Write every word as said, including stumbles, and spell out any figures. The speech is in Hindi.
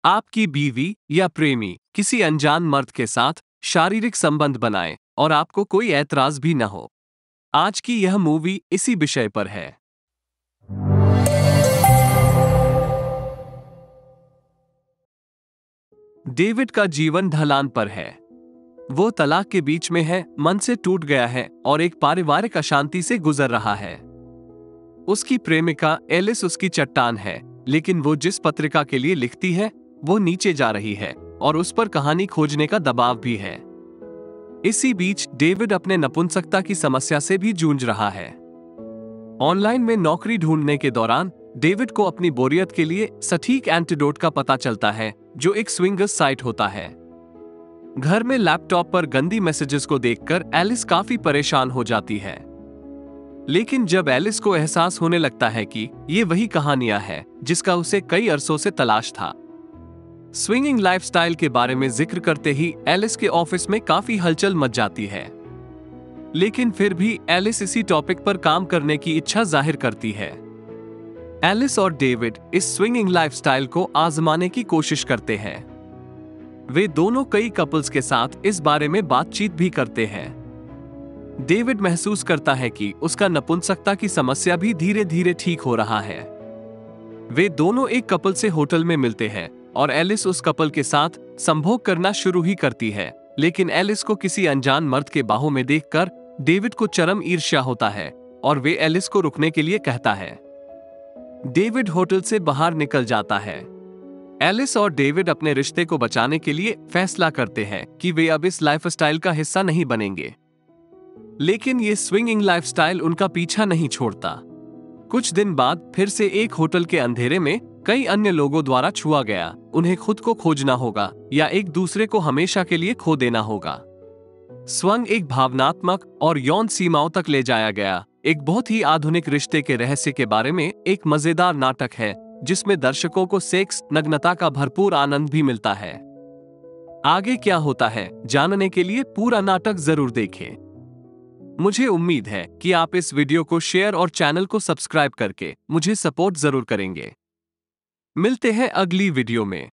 आपकी बीवी या प्रेमी किसी अनजान मर्द के साथ शारीरिक संबंध बनाए और आपको कोई ऐतराज भी न हो। आज की यह मूवी इसी विषय पर है। डेविड का जीवन ढलान पर है। वो तलाक के बीच में है, मन से टूट गया है और एक पारिवारिक अशांति से गुजर रहा है। उसकी प्रेमिका एलिस उसकी चट्टान है, लेकिन वो जिस पत्रिका के लिए लिखती है वो नीचे जा रही है और उस पर कहानी खोजने का दबाव भी है। इसी बीच डेविड अपने नपुंसकता की समस्या से भी जूझ रहा है। ऑनलाइन में नौकरी ढूंढने के दौरान डेविड को अपनी बोरियत के लिए सटीक एंटीडोट का पता चलता है, जो एक स्विंगर्स साइट होता है। घर में लैपटॉप पर गंदी मैसेजेस को देखकर एलिस काफी परेशान हो जाती है। लेकिन जब एलिस को एहसास होने लगता है कि ये वही कहानियां हैं जिसका उसे कई अरसों से तलाश था। स्विंगिंग लाइफस्टाइल के बारे में जिक्र करते ही एलिस के ऑफिस में काफी हलचल मच जाती है। लेकिन फिर भी एलिस इसी टॉपिक पर काम करने की इच्छा जाहिर करती है। एलिस और डेविड इस स्विंगिंग लाइफस्टाइल को आजमाने की कोशिश करते हैं। वे दोनों कई कपल्स के साथ इस बारे में बातचीत भी करते हैं। डेविड महसूस करता है कि उसका नपुंसकता की समस्या भी धीरे धीरे ठीक हो रहा है। वे दोनों एक कपल से होटल में मिलते हैं और एलिस उस कपल के साथ संभोग करना शुरू ही करती है, लेकिन एलिस को किसी अनजान मर्द के बाहों में देखकर डेविड को चरम ईर्ष्या होता है और वे एलिस को रुकने के लिए कहता है। डेविड होटल से बाहर निकल जाता है। एलिस और डेविड अपने रिश्ते को बचाने के लिए फैसला करते हैं कि वे अब इस लाइफस्टाइल का हिस्सा नहीं बनेंगे। लेकिन ये स्विंगिंग लाइफस्टाइल उनका पीछा नहीं छोड़ता। कुछ दिन बाद फिर से एक होटल के अंधेरे में कई अन्य लोगों द्वारा छुआ गया उन्हें खुद को खोजना होगा या एक दूसरे को हमेशा के लिए खो देना होगा। स्वंग एक भावनात्मक और यौन सीमाओं तक ले जाया गया एक बहुत ही आधुनिक रिश्ते के रहस्य के बारे में एक मजेदार नाटक है, जिसमें दर्शकों को सेक्स नग्नता का भरपूर आनंद भी मिलता है। आगे क्या होता है जानने के लिए पूरा नाटक जरूर देखें। मुझे उम्मीद है कि आप इस वीडियो को शेयर और चैनल को सब्सक्राइब करके मुझे सपोर्ट जरूर करेंगे। मिलते हैं अगली वीडियो में।